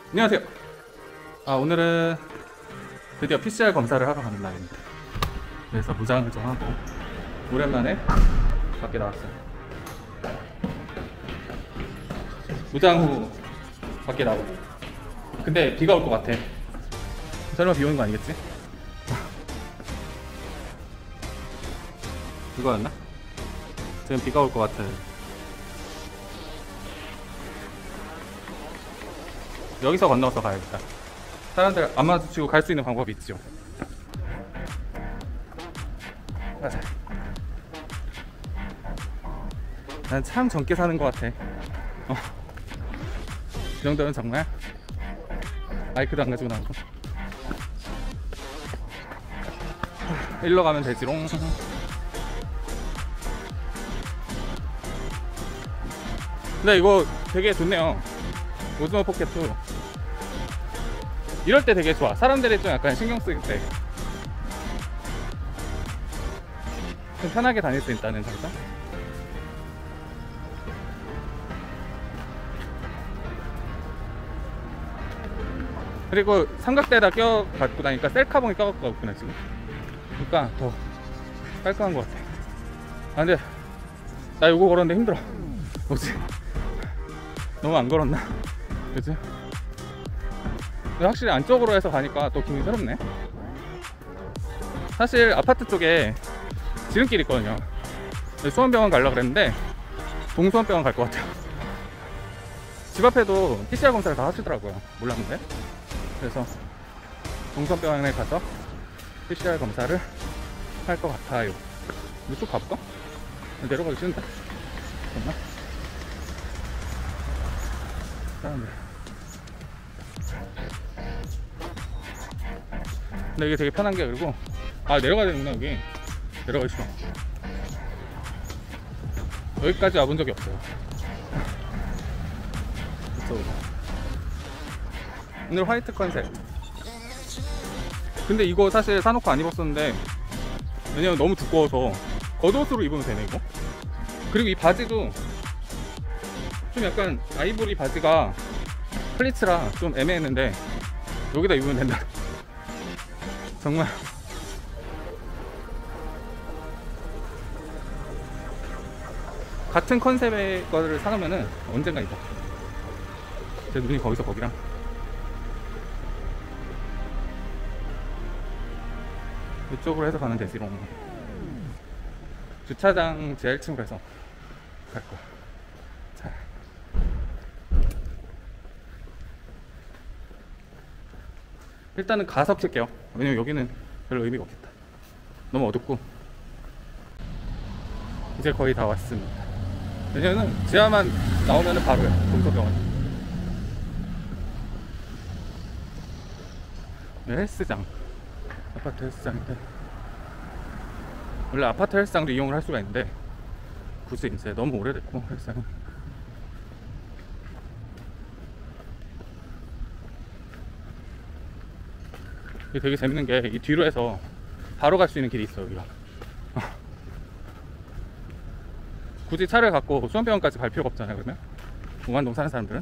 안녕하세요. 오늘은 드디어 PCR 검사를 하러 가는 날입니다. 그래서 무장을 좀 하고 오랜만에 밖에 나왔어요. 무장 후 밖에 나오고. 근데 비가 올 것 같아. 설마 비 오는 거 아니겠지? 이거였나? 지금 비가 올 것 같아. 여기서 건너서 가야겠다. 사람들 안 마주치고 갈 수 있는 방법이 있죠. 맞아. 난 참 젊게 사는 것 같아. 이 정도면 정말 마이크도 안 가지고 나오고. 일로 가면 되지롱. 근데 이거 되게 좋네요. 오즈모 포켓2 이럴 때 되게 좋아. 사람들이 좀 약간 신경 쓰일 때 좀 편하게 다닐 수 있다는 장점. 그리고 삼각대에다 껴갖고 다니까 셀카봉이 껴갖고 있구나 지금. 그러니까 더 깔끔한 것 같아. 근데 나 이거 걸었는데 힘들어. 뭐지? 너무 안 걸었나? 그치? 근데 확실히 안쪽으로 해서 가니까 또 기분이 새롭네. 사실 아파트 쪽에 지름길이 있거든요. 수원병원 가려고 그랬는데 동수원병원 갈 것 같아요. 집 앞에도 PCR 검사를 다 하시더라고요. 몰랐는데. 그래서 동수원병원에 가서 PCR 검사를 할 것 같아요. 이쪽 가볼까? 내려가기 싫은데? 잠깐만. 사람들. 근데 이게 되게 편한 게, 그리고 내려가야 되는구나. 여기 내려가기 싫어. 여기까지 와본 적이 없어요. 이쪽으로. 오늘 화이트 컨셉. 근데 이거 사실 사놓고 안 입었었는데, 왜냐면 너무 두꺼워서 겉옷으로 입으면 되네 이거. 그리고 이 바지도 좀 약간 아이보리 바지가 플리츠라 좀 애매했는데 여기다 입으면 된다. 정말 같은 컨셉의 거를 사놓으면은 언젠가 입어. 제 눈이 거기서 거기랑. 이쪽으로 해서 가면 되지롱. 주차장 지하 1층으로 해서 갈 거야. 자. 일단은 가서 킬게요. 왜냐면 여기는 별로 의미가 없겠다. 너무 어둡고. 이제 거의 다 왔습니다. 왜냐면 지하만 나오면은 바로야. 동서병원. 네, 헬스장. 아파트 헬스장인데, 원래 아파트 헬스장도 이용을 할 수가 있는데 굳이 이제 너무 오래됐고 헬스장은. 이게 되게 재밌는 게 이 뒤로 해서 바로 갈 수 있는 길이 있어 여기가. 굳이 차를 갖고 수원병원까지 갈 필요가 없잖아요. 그러면 웅안동 사는 사람들은.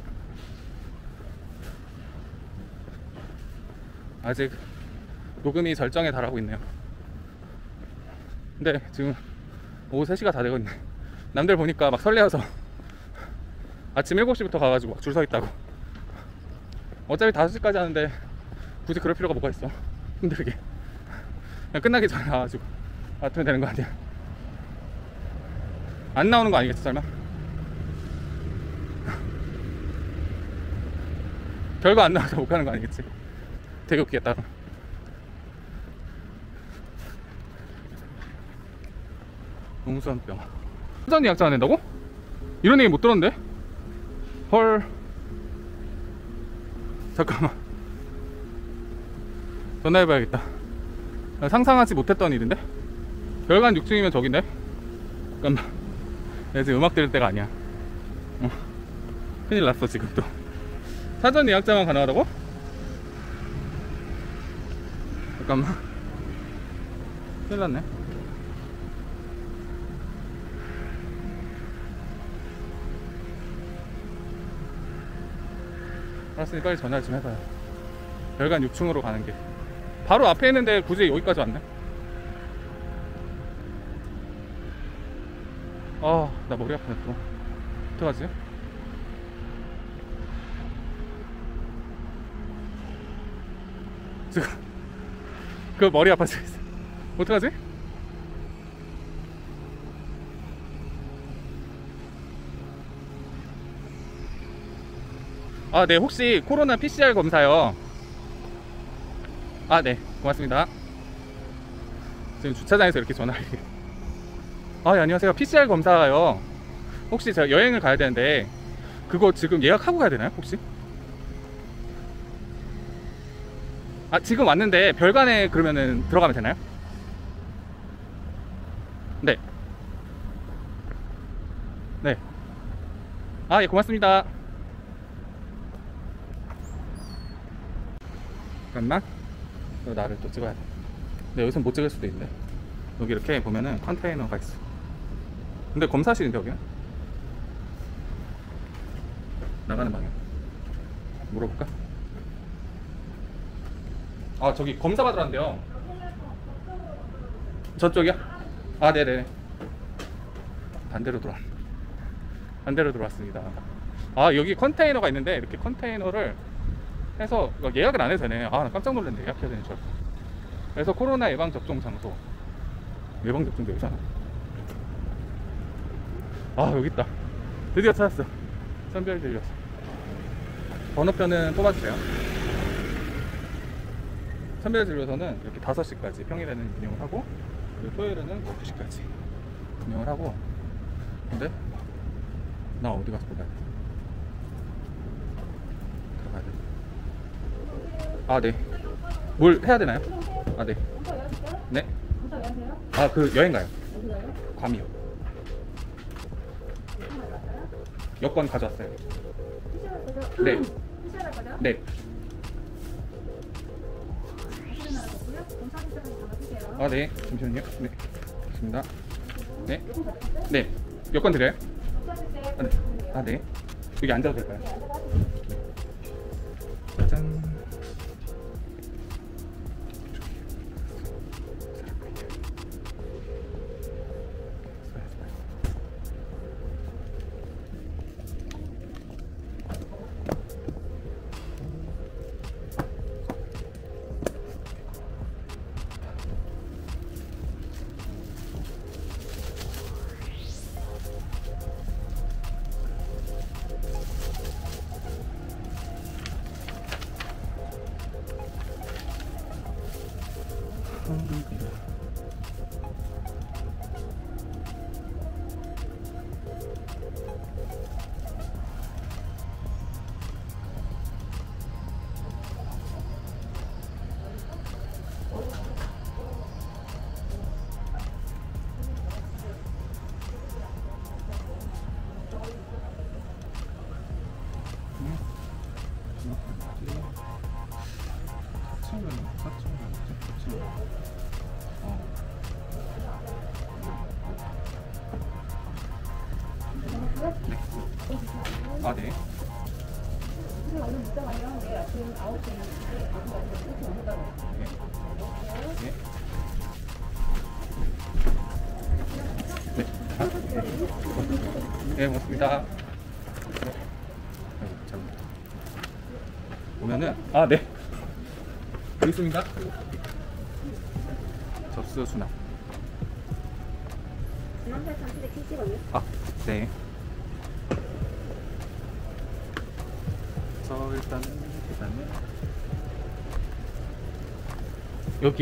아직 녹음이 절정에 달하고 있네요. 근데 지금 오후 3시가 다 되고 있네. 남들 보니까 막 설레어서 아침 7시부터 가가지고 줄 서 있다고. 어차피 5시까지 하는데 굳이 그럴 필요가 뭐가 있어. 힘들게 그냥 끝나기 전에 가가지고 맡으면 되는 거 아니야. 안 나오는 거 아니겠어 설마? 결과 안 나와서 못 가는 거 아니겠지? 되게 웃기겠다. 동수원병원 사전 예약자 안 된다고? 이런 얘기 못 들었는데? 헐. 잠깐만, 전화해봐야겠다. 상상하지 못했던 일인데? 별관 6층이면 저긴데? 잠깐만, 내가 지금 음악 들을 때가 아니야. 큰일 났어 지금 또. 사전 예약자만 가능하다고? 잠깐만, 큰일 났네. 알았으니 빨리 전화 좀 해봐요. 별관 6층으로 가는 게 바로 앞에 있는데 굳이 여기까지 왔네. 아, 나 머리 아프네 또. 어떡하지? 지금 그 머리 아파지고 있어. 어떡하지? 아, 네, 혹시 코로나 PCR 검사요? 아, 네, 고맙습니다. 지금 주차장에서 이렇게 전화를. 아, 예, 안녕하세요. PCR 검사요. 혹시 제가 여행을 가야 되는데 그거 지금 예약하고 가야 되나요, 혹시? 아, 지금 왔는데 별관에 그러면은 들어가면 되나요? 네. 네. 아, 예, 고맙습니다. 잠깐만. 또 나를 또 찍어야 돼. 근데 여기서 못 찍을 수도 있는데. 여기 이렇게 보면은 컨테이너가 있어. 근데 검사실인데 여기는? 나가는 방향. 물어볼까? 아, 저기 검사 받으러왔는데요. 저쪽이요? 아, 네네. 반대로 들어왔습니다. 아, 여기 컨테이너가 있는데 이렇게 컨테이너를 해서 예약을 안 해도 되네. 아, 나 깜짝 놀랐네. 예약해야 되는 줄 알고. 그래서 코로나 예방 접종 장소. 예방 접종도 여기잖아. 아, 여기 있다. 드디어 찾았어. 선별진료소. 번호표는 뽑아주세요. 선별진료소는 이렇게 5시까지 평일에는 운영을 하고, 그리고 토요일에는 12시까지 운영을 하고. 근데 나 어디 가서 뽑아야 돼? 들어가야 돼. 아, 네. 뭘 해야 되나요? 아, 네. 네. 아, 그 여행 가요. 괌이요. 여권 가져왔어요. 네. 네. 아, 네. 잠시만요. 네. 좋습니다. 네. 네. 여권 드려요? 아, 네. 아, 네. 여기 앉아도 될까요? 짜잔. 아, 네. 네. 네. 아, 네. 네, 고맙습니다. 네. 잘 보면은, 아, 네. 여기 있습니다. 접수 수납. 아, 네. 그래서 일단은 계산은 여기요.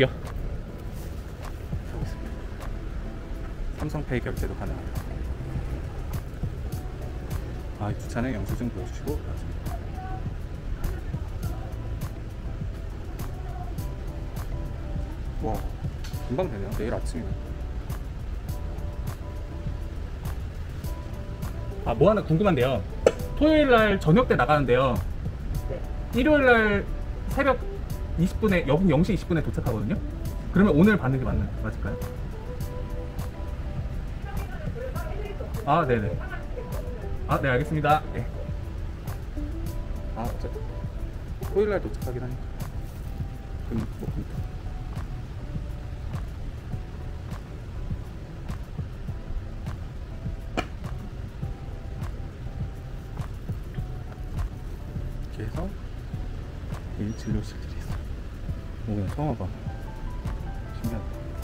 하고 있습니다. 삼성페이 결제도 가능합니다. 아, 이 주차는 영수증 보여주시고 나중에. 와, 금방 되네요. 내일 아침이네. 아, 뭐 하나 궁금한데요. 토요일날 저녁 때 나가는데요. 네. 일요일날 새벽 20분에, 여분 0시 20분에 도착하거든요. 그러면 오늘 받는 게 맞을까요? 아, 네네. 아, 네, 알겠습니다. 네. 아, 어차피 토요일날 도착하긴 하니까. 뭐, 이렇게 해서 이 진료실들이 있어. 오, 처음 와봐. 신기하다.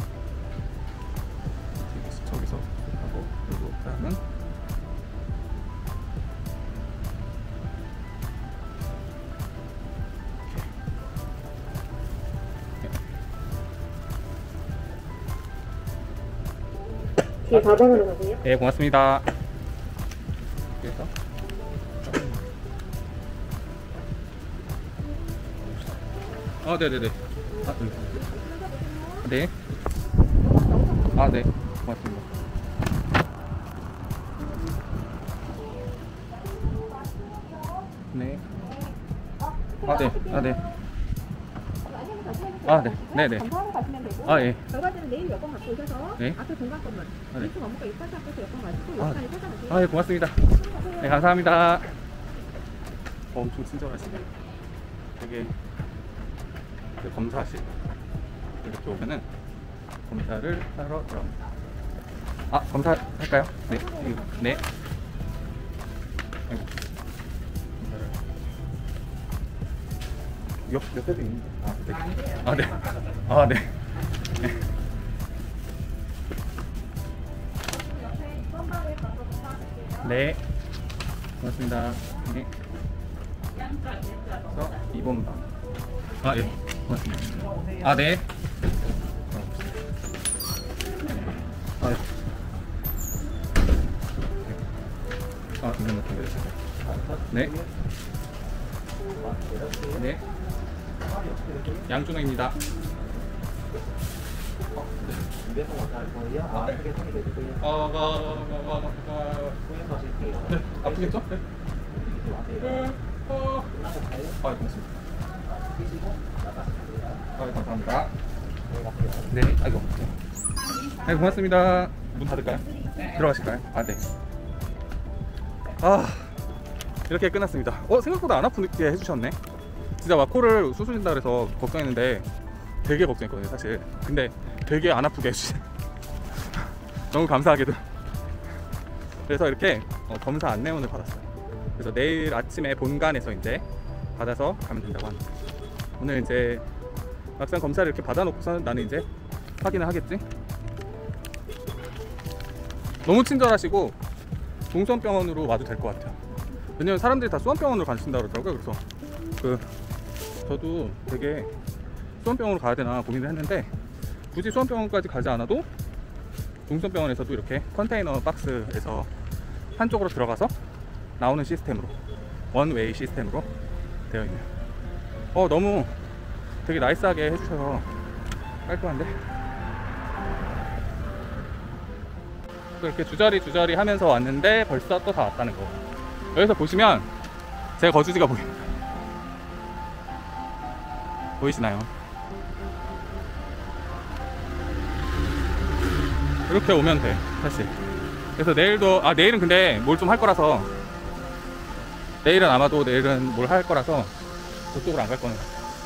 저기서 하고, 그리고 그다음은 뒤에 4번으로 가세요. 네, 고맙습니다. 그래서 네네네. 네. 네. 고맙습니다. 네. 네. 네. 네네. 검사하러 가시면 되고 예. 결과지는 내일 여권 갖고 오셔서 네. 앞에 공간 건물 네. 1층 업무과 6번차 앞에서 여권 가지고 여기까지 찾아가세요. 예, 고맙습니다. 네, 감사합니다. 엄청 친절하시네. 되게 검사실 이렇게 오면은 검사를 하러 들어갑니다. 검사할까요? 네. 네. 아이고. 옆에도 있는데. 네. 네. 네. 네. 고맙습니다. 네. 그래서 2번 방. 예. 고맙습니다. 네. 이건 어떻게 되죠? 네. 네. 양준호입니다. 아프겠죠? 네. 고맙습니다. 감사합니다. 네. 아이고. 네, 고맙습니다. 문 닫을까요? 들어가실까요? 네. 이렇게 끝났습니다. 생각보다 안 아프게 해주셨네. 진짜 막 코를 수술한다 그래서 걱정했는데 되게 걱정했거든요, 사실. 근데 되게 안 아프게 해주시네. 너무 감사하게도. 그래서 이렇게 검사 안내문을 받았어요. 그래서 내일 아침에 본관에서 이제 받아서 가면 된다고 합니다. 오늘 이제 막상 검사를 이렇게 받아놓고서 나는 이제 확인을 하겠지. 너무 친절하시고 동수원병원으로 와도 될 것 같아요. 왜냐면 사람들이 다 수원병원으로 가신다 그러더라고요. 그래서 저도 되게 수원병원으로 가야 되나 고민을 했는데 굳이 수원병원까지 가지 않아도 동수원병원에서도 이렇게 컨테이너 박스에서 한쪽으로 들어가서 나오는 시스템으로, 원웨이 시스템으로 되어 있네요. 너무 되게 나이스하게 해주셔서 깔끔한데. 또 이렇게 주저리 하면서 왔는데 벌써 또 다 왔다는 거. 여기서 보시면 제 거주지가 보입니다. 보이시나요? 이렇게 오면 돼, 사실. 그래서 내일은 근데 뭘 좀 할 거라서, 내일은 뭘 할 거라서 그쪽으로 안 갈 거네요.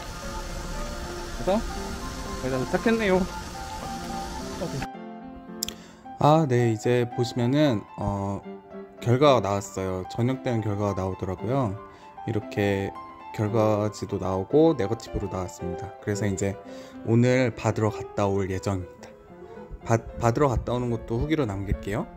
그래서 여기다 도착했네요. 네, 이제 보시면은 결과가 나왔어요. 저녁 되면 결과가 나오더라고요. 이렇게 결과지도 나오고 네거티브로 나왔습니다. 그래서 이제 오늘 받으러 갔다 올 예정입니다. 받으러 갔다 오는 것도 후기로 남길게요.